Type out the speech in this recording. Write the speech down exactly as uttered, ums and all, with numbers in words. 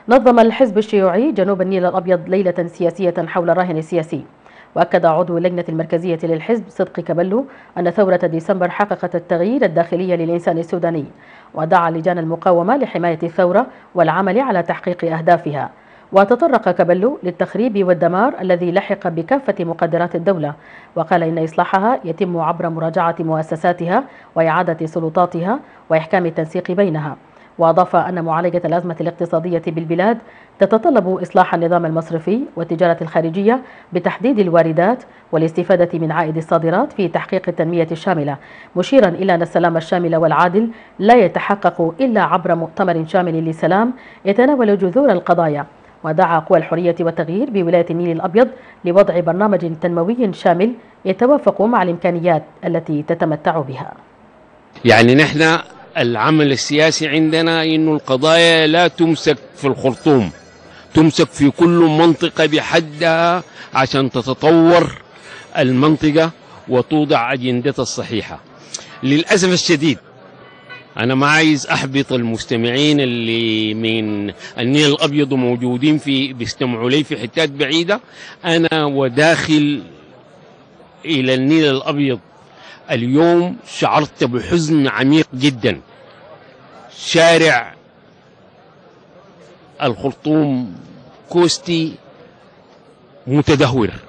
نظم الحزب الشيوعي جنوب النيل الأبيض ليلة سياسية حول الراهن السياسي. وأكد عضو اللجنة المركزية للحزب صدقي كبلو أن ثورة ديسمبر حققت التغيير الداخلي للإنسان السوداني، ودعا لجان المقاومة لحماية الثورة والعمل على تحقيق أهدافها. وتطرق كبلو للتخريب والدمار الذي لحق بكافة مقدرات الدولة، وقال إن إصلاحها يتم عبر مراجعة مؤسساتها وإعادة سلطاتها وإحكام التنسيق بينها. وأضاف أن معالجة الأزمة الاقتصادية بالبلاد تتطلب إصلاح النظام المصرفي والتجارة الخارجية بتحديد الواردات والاستفادة من عائد الصادرات في تحقيق التنمية الشاملة، مشيرا إلى أن السلام الشامل والعادل لا يتحقق إلا عبر مؤتمر شامل للسلام يتناول جذور القضايا. ودعا قوى الحرية والتغيير بولاية النيل الأبيض لوضع برنامج تنموي شامل يتوافق مع الإمكانيات التي تتمتع بها. يعني نحن العمل السياسي عندنا إنه القضايا لا تمسك في الخرطوم، تمسك في كل منطقة بحدها عشان تتطور المنطقة وتوضع أجندتها الصحيحة. للأسف الشديد أنا ما عايز أحبط المستمعين اللي من النيل الأبيض وموجودين في بيستمعوا لي في حتات بعيدة. أنا وداخل إلى النيل الأبيض اليوم شعرت بحزن عميق جدا. شارع الخرطوم كوستي متدهور،